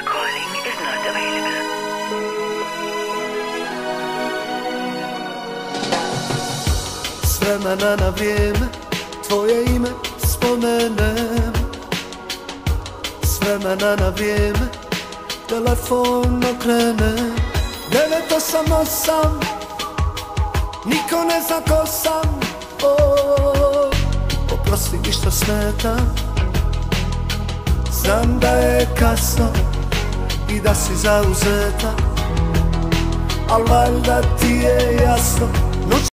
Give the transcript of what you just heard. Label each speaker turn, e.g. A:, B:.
A: calling is not available.
B: S vremena na vrijeme tvoje ime spomenem, s vremena na vrijeme telefon okrenem. 988, niko ne zna ko sam. Oprosti mi što smetam, znam da je kasno i da si zauzeta, al valjda ti je jasno